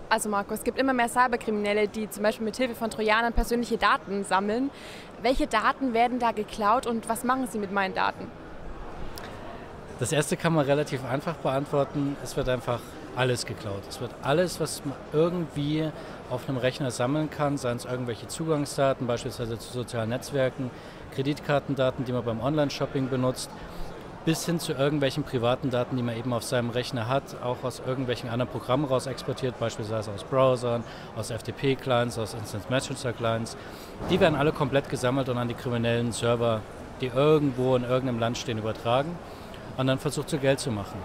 Also Marco, es gibt immer mehr Cyberkriminelle, die zum Beispiel mit Hilfe von Trojanern persönliche Daten sammeln. Welche Daten werden da geklaut und was machen sie mit meinen Daten? Das erste kann man relativ einfach beantworten. Es wird einfach alles geklaut. Es wird alles, was man irgendwie auf einem Rechner sammeln kann, seien es irgendwelche Zugangsdaten, beispielsweise zu sozialen Netzwerken, Kreditkartendaten, die man beim Online-Shopping benutzt, bis hin zu irgendwelchen privaten Daten, die man eben auf seinem Rechner hat, auch aus irgendwelchen anderen Programmen raus exportiert, beispielsweise aus Browsern, aus FTP-Clients, aus Instant Messenger-Clients. Die werden alle komplett gesammelt und an die kriminellen Server, die irgendwo in irgendeinem Land stehen, übertragen und dann versucht, so Geld zu machen.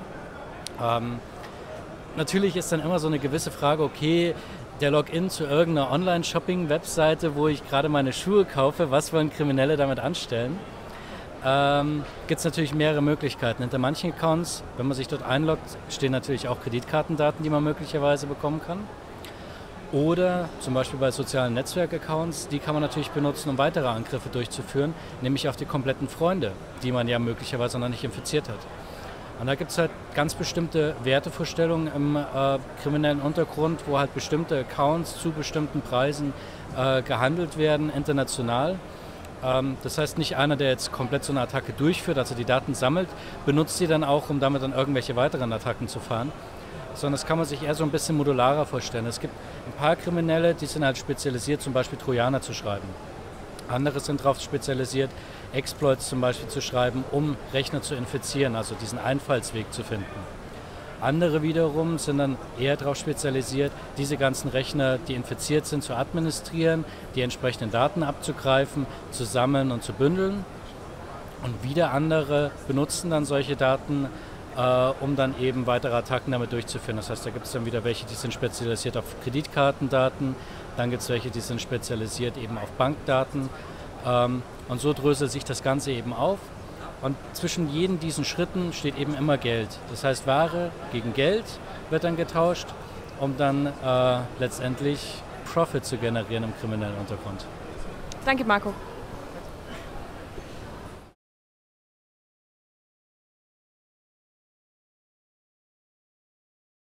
Natürlich ist dann immer so eine gewisse Frage, okay, der Login zu irgendeiner Online-Shopping-Webseite, wo ich gerade meine Schuhe kaufe, was wollen Kriminelle damit anstellen? Gibt es natürlich mehrere Möglichkeiten. Hinter manchen Accounts, wenn man sich dort einloggt, stehen natürlich auch Kreditkartendaten, die man möglicherweise bekommen kann. Oder zum Beispiel bei sozialen Netzwerk-Accounts, die kann man natürlich benutzen, um weitere Angriffe durchzuführen, nämlich auf die kompletten Freunde, die man ja möglicherweise noch nicht infiziert hat. Und da gibt es halt ganz bestimmte Wertevorstellungen im kriminellen Untergrund, wo halt bestimmte Accounts zu bestimmten Preisen gehandelt werden, international. Das heißt, nicht einer, der jetzt komplett so eine Attacke durchführt, also die Daten sammelt, benutzt sie dann auch, um damit dann irgendwelche weiteren Attacken zu fahren, sondern das kann man sich eher so ein bisschen modularer vorstellen. Es gibt ein paar Kriminelle, die sind halt spezialisiert, zum Beispiel Trojaner zu schreiben. Andere sind darauf spezialisiert, Exploits zum Beispiel zu schreiben, um Rechner zu infizieren, also diesen Einfallsweg zu finden. Andere wiederum sind dann eher darauf spezialisiert, diese ganzen Rechner, die infiziert sind, zu administrieren, die entsprechenden Daten abzugreifen, zu sammeln und zu bündeln. Und wieder andere benutzen dann solche Daten, um dann eben weitere Attacken damit durchzuführen. Das heißt, da gibt es dann wieder welche, die sind spezialisiert auf Kreditkartendaten, dann gibt es welche, die sind spezialisiert eben auf Bankdaten. Und so dröselt sich das Ganze eben auf. Und zwischen jedem diesen Schritten steht eben immer Geld. Das heißt, Ware gegen Geld wird dann getauscht, um dann letztendlich Profit zu generieren im kriminellen Untergrund. Danke, Marco.